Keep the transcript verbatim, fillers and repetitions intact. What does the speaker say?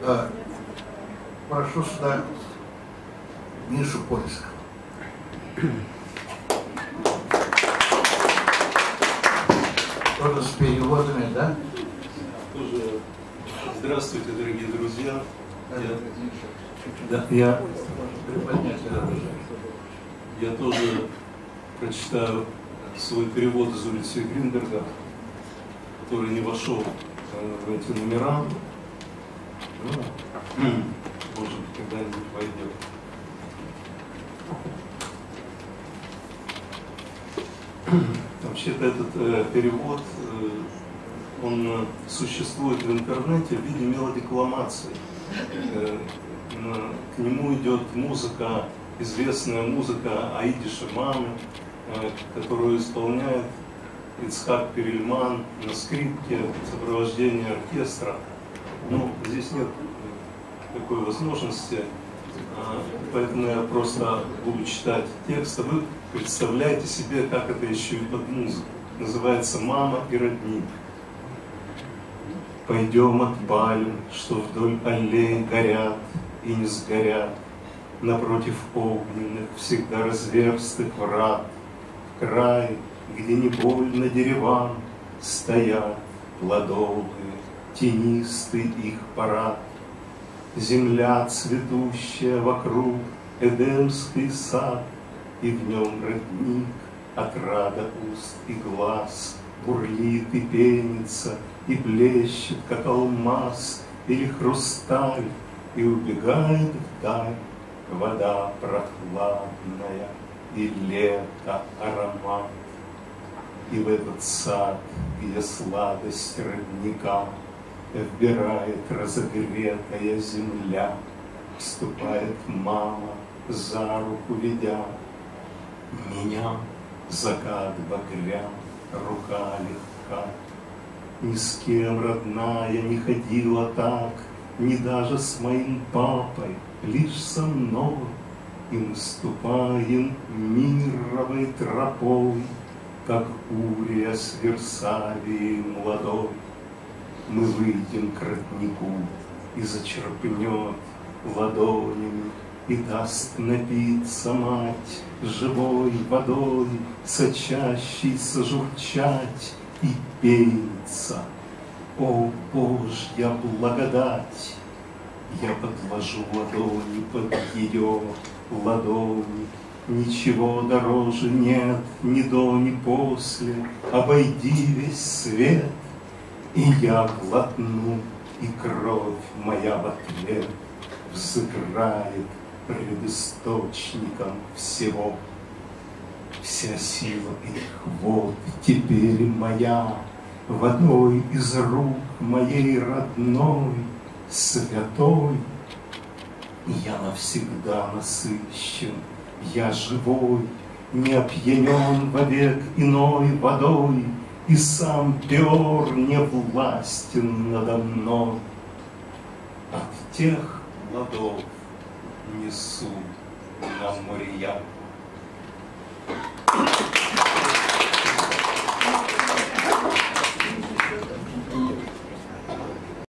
Да. Прошу сюда Мишу Польского. Тоже с переводами, да? Тоже здравствуйте, дорогие друзья. Я, да, я, я тоже прочитаю свой перевод из улицы Гринберга, который не вошел в эти номера. Ну, может быть, когда-нибудь войдет. Вообще-то этот э, перевод, э, он э, существует в интернете в виде мелодикламации. Э, э, к нему идет музыка, известная музыка Аиди Шимамы, э, которую исполняет Ицхак Перельман на скрипке в сопровождении оркестра. Ну, здесь нет такой возможности, э, поэтому я просто буду читать текст, а вы представляете себе, как это еще и под музыку. Называется «Мама и родник». Пойдем от пальм, что вдоль аллей горят и не сгорят, напротив огненных, всегда разверстых врат, в край, где не больно деревам, стоят плодовые, тенистый их парад. Земля цветущая вокруг, Эдемский сад, и в нем родник, отрада уст и глаз, бурлит и пенится, и блещет, как алмаз или хрусталь, и убегает вдаль вода прохладная, и лето аромат. И в этот сад, где сладость родника вбирает разогретая земля, вступает мама, за руку ведя меня. Закат багря, рука легка. Ни с кем, родная, не ходила так, ни даже с моим папой, лишь со мной. И мы ступаем мировой тропой, как Урия с Версалией молодой. Мы выйдем к роднику, и зачерпнет ладонями, и даст напиться мать живой водой, сочащейся журчать и пениться. О, Божья благодать! Я подложу ладони под ее ладони. Ничего дороже нет ни до, ни после. Обойди весь свет, и я глотну, и кровь моя в ответ взыграет пред источником всего. Вся сила их вод теперь моя, водой из рук моей родной, святой. Я навсегда насыщен, я живой, не опьянен вовек иной водой, и сам Пеор не властен надо мной. От тех плодов несу на моря